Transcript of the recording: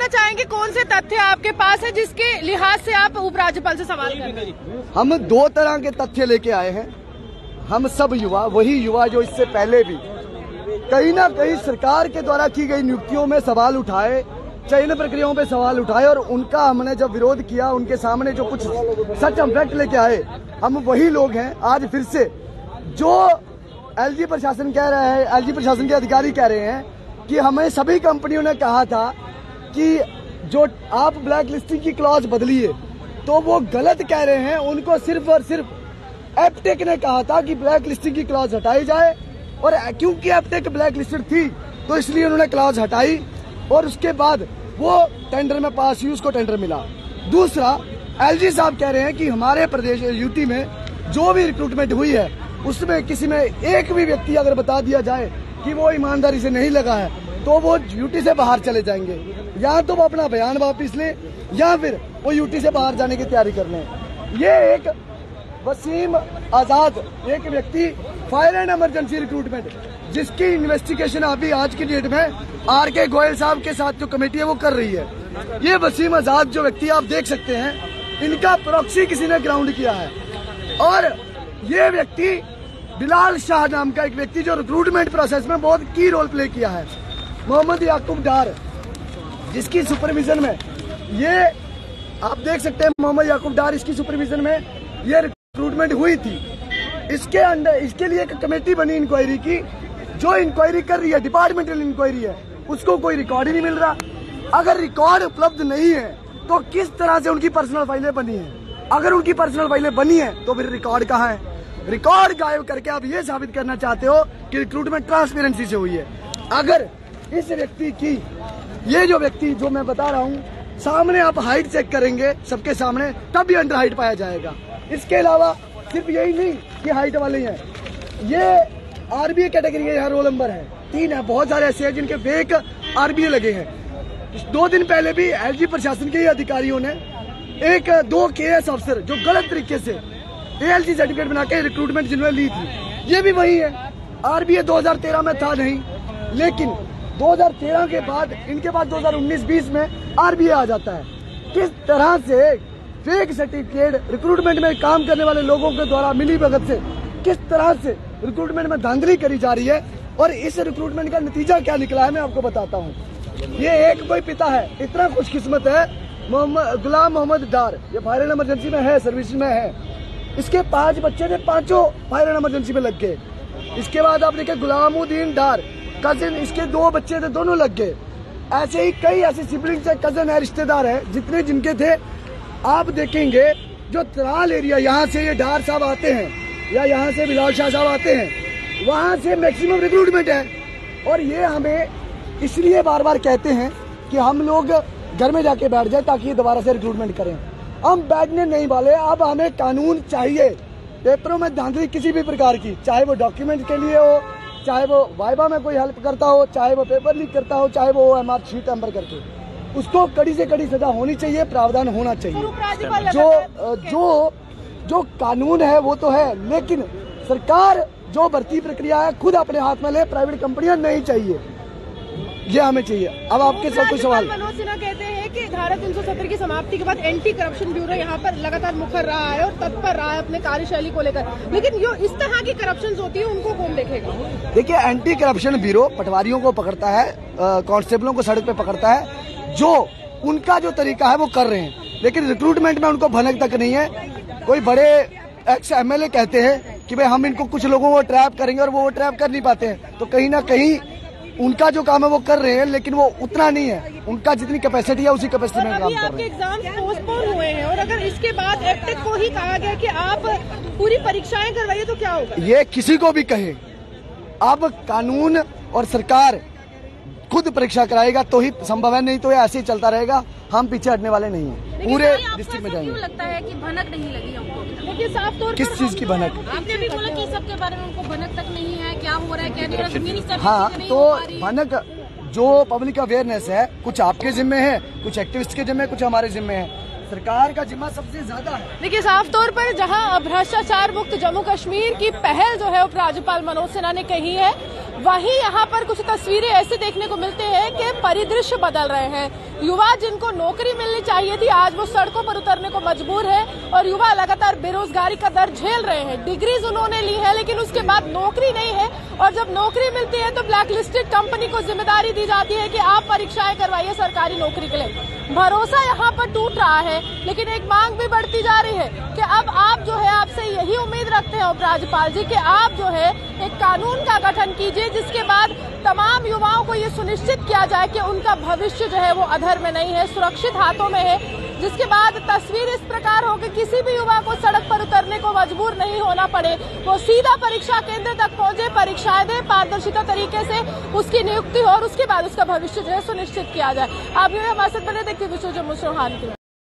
चाहेंगे कौन से तथ्य आपके पास है जिसके लिहाज से आप उपराज्यपाल से सवाल कर रहे हैं? हम दो तरह के तथ्य लेके आए हैं। हम सब युवा, वही युवा जो इससे पहले भी कहीं ना कहीं सरकार के द्वारा की गई नियुक्तियों में सवाल उठाए, चयन प्रक्रियाओं पे सवाल उठाए, और उनका हमने जब विरोध किया, उनके सामने जो कुछ सच हम फैक्ट लेके आए, हम वही लोग हैं आज फिर से जो एलजी प्रशासन कह रहा है, एलजी प्रशासन के अधिकारी कह रहे हैं कि हमें सभी कंपनियों ने कहा था कि जो आप ब्लैक लिस्टिंग की क्लॉज बदलिए, तो वो गलत कह रहे हैं। उनको सिर्फ और सिर्फ एपटेक ने कहा था कि ब्लैक लिस्टिंग की क्लॉज हटाई जाए, और क्योंकि एपटेक ब्लैक लिस्टेड थी तो इसलिए उन्होंने क्लॉज हटाई, और उसके बाद वो टेंडर में पास हुई, उसको टेंडर मिला। दूसरा, एलजी साहब कह रहे हैं कि हमारे प्रदेश यूटी में जो भी रिक्रूटमेंट हुई है उसमें किसी में एक भी व्यक्ति अगर बता दिया जाए कि वो ईमानदारी से नहीं लगा है तो वो यूटी से बाहर चले जाएंगे, या तो वो अपना बयान वापस ले या फिर वो यूटी से बाहर जाने की तैयारी कर लें। ये एक वसीम आजाद एक व्यक्ति फायर एंड इमरजेंसी रिक्रूटमेंट जिसकी इन्वेस्टिगेशन अभी आज की डेट में आर.के. गोयल साहब के साथ जो कमेटी है वो कर रही है। ये वसीम आजाद जो व्यक्ति आप देख सकते हैं, इनका प्रॉक्सी किसी ने ग्राउंड किया है, और ये व्यक्ति बिलाल शाह नाम का एक व्यक्ति जो रिक्रूटमेंट प्रोसेस में बहुत की रोल प्ले किया है। मोहम्मद याकूब डार जिसकी सुपरविजन में ये आप देख सकते हैं, मोहम्मद याकूब डार इसकी सुपरविजन में ये रिक्रूटमेंट हुई थी। इसके अंदर इसके लिए एक कमेटी बनी इंक्वायरी की, जो इंक्वायरी कर रही है डिपार्टमेंटल इंक्वायरी है, उसको कोई रिकॉर्ड ही नहीं मिल रहा। अगर रिकॉर्ड उपलब्ध नहीं है तो किस तरह से उनकी पर्सनल फाइलें बनी है? अगर उनकी पर्सनल फाइलें बनी है तो फिर रिकॉर्ड कहाँ है? रिकॉर्ड गायब करके आप ये साबित करना चाहते हो कि रिक्रूटमेंट ट्रांसपेरेंसी से हुई है। अगर इस व्यक्ति की, ये जो व्यक्ति जो मैं बता रहा हूँ, सामने आप हाइट चेक करेंगे सबके सामने, तब भी अंडर हाइट पाया जाएगा। इसके अलावा सिर्फ यही नहीं कि हाइट वाले हैं, ये आरबीए कैटेगरी के यहाँ रोल नंबर है 3 है। बहुत सारे ऐसे हैं जिनके फेक आरबीए लगे हैं। 2 दिन पहले भी एलजी प्रशासन के ही अधिकारियों ने 2 केएस अफसर जो गलत तरीके से एएलजी सर्टिफिकेट बना के रिक्रूटमेंट जिन्होंने ली थी, ये भी वही है। आरबीए 2013 में था नहीं, लेकिन 2013 के बाद इनके पास 2019-20 में आरबीए आ जाता है। किस तरह से फेक सर्टिफिकेट रिक्रूटमेंट में काम करने वाले लोगों के द्वारा मिली भगत से किस तरह से रिक्रूटमेंट में धांधली करी जा रही है, और इस रिक्रूटमेंट का नतीजा क्या निकला है मैं आपको बताता हूँ। ये एक कोई पिता है, इतना खुशकिस्मत है, गुलाम मोहम्मद डार, ये फायर एंड इमरजेंसी में है, सर्विस में है। इसके 5 बच्चे थे, 5 फायर एंड इमरजेंसी में लग गए। इसके बाद आप देखिए गुलामुद्दीन डार कजिन, इसके 2 बच्चे थे, दोनों लग गए। ऐसे ही कई ऐसे सिबलिंग्स है, कजन है, रिश्तेदार है, जितने जिनके थे। आप देखेंगे जो त्राल एरिया, यहाँ से ये डार साहब आते हैं या यहाँ से बिलाल शाह साहब आते हैं, वहाँ से मैक्सिमम रिक्रूटमेंट है। और ये हमें इसलिए बार बार कहते हैं कि हम लोग घर में जाके बैठ जाए ताकि ये दोबारा से रिक्रूटमेंट करें। हम बैठने नहीं वाले। अब हमें कानून चाहिए। पेपरों में धांधली किसी भी प्रकार की, चाहे वो डॉक्यूमेंट के लिए हो, चाहे वो वाइवा में कोई हेल्प करता हो, चाहे वो पेपर लीक करता हो, चाहे वो एमआर शीट नंबर करके, उसको कड़ी से कड़ी सजा होनी चाहिए, प्रावधान होना चाहिए। जो कानून है वो तो है, लेकिन सरकार जो भर्ती प्रक्रिया है खुद अपने हाथ में ले, प्राइवेट कंपनियां नहीं चाहिए, ये हमें चाहिए। अब आपके सब कुछ सवाल। मनोज सिन्हा कहते हैं कि धारा 370 की समाप्ति के बाद एंटी करप्शन ब्यूरो यहाँ पर लगातार मुखर रहा है और तत्पर रहा है अपने कार्यशैली को लेकर, लेकिन जो इस तरह की करप्शन होती है उनको कौन देखेगा? देखिए, एंटी करप्शन ब्यूरो पटवारियों को पकड़ता है, कांस्टेबलों को सड़क पे पकड़ता है, जो उनका जो तरीका है वो कर रहे हैं, लेकिन रिक्रूटमेंट में उनको भनक तक नहीं है। कोई बड़े एक्स एमएलए कहते हैं कि भाई हम इनको कुछ लोगों को ट्रैप करेंगे, और वो ट्रैप कर नहीं पाते हैं। तो कहीं ना कहीं उनका जो काम है वो कर रहे हैं, लेकिन वो उतना नहीं है। उनका जितनी कैपेसिटी है उसी कैपेसिटी में काम कर रहे हैं। आपके एग्जाम पोस्टपोन हुए हैं, और अगर इसके बाद एपटेक को ही कहा गया कि आप पूरी परीक्षाएं करवाइए तो क्या होगा? ये किसी को भी कहे, अब कानून और सरकार खुद परीक्षा कराएगा तो ही संभव है, नहीं तो ये ऐसे ही चलता रहेगा। हम पीछे हटने वाले नहीं हैं, पूरे डिस्ट्रिक्ट में जाएंगे। क्यों लगता है कि भनक नहीं लगी हमको? देखिए, साफ तौर पर किस चीज की भनक? आपने भी बोला कि सबके बारे में उनको भनक तक नहीं है, क्या हो रहा है, क्या नहीं हो रहा है। हाँ, तो भनक जो पब्लिक अवेयरनेस है, कुछ आपके जिम्मे है, कुछ एक्टिविस्ट के जिम्मे, कुछ हमारे जिम्मे है। सरकार का जिम्मा सबसे ज्यादा है। देखिए, साफ तौर पर जहां भ्रष्टाचार मुक्त जम्मू कश्मीर की पहल जो है उपराज्यपाल मनोज सिन्हा ने कही है, वहीं यहाँ पर कुछ तस्वीरें ऐसे देखने को मिलते हैं कि परिदृश्य बदल रहे हैं। युवा जिनको नौकरी मिलनी चाहिए थी आज वो सड़कों पर उतरने को मजबूर है और युवा लगातार बेरोजगारी का दर्द झेल रहे हैं। डिग्रीज उन्होंने ली है लेकिन उसके बाद नौकरी नहीं है और जब नौकरी मिलती है तो ब्लैक लिस्टेड कंपनी को जिम्मेदारी दी जाती है कि आप परीक्षाएं करवाइए सरकारी नौकरी के लिए। भरोसा यहाँ पर टूट रहा है लेकिन एक मांग भी बढ़ती जा रही है कि अब आप जो है आपसे यही उम्मीद रखते हैं उपराज्यपाल जी कि आप जो है एक कानून का गठन कीजिए जिसके बाद तमाम युवाओं को ये सुनिश्चित किया जाए कि उनका भविष्य जो है वो अधर में नहीं है, सुरक्षित हाथों में है, जिसके बाद तस्वीर इस प्रकार हो कि किसी भी युवा को सड़क पर उतरने को मजबूर नहीं होना पड़े, वो सीधा परीक्षा केंद्र तक पहुंचे, परीक्षाएं दे, पारदर्शिता तरीके से उसकी नियुक्ति हो और उसके बाद उसका भविष्य जो है सुनिश्चित किया जाए। आप हमारे साथ बने देखिए विश्व जम्मू चौहान की।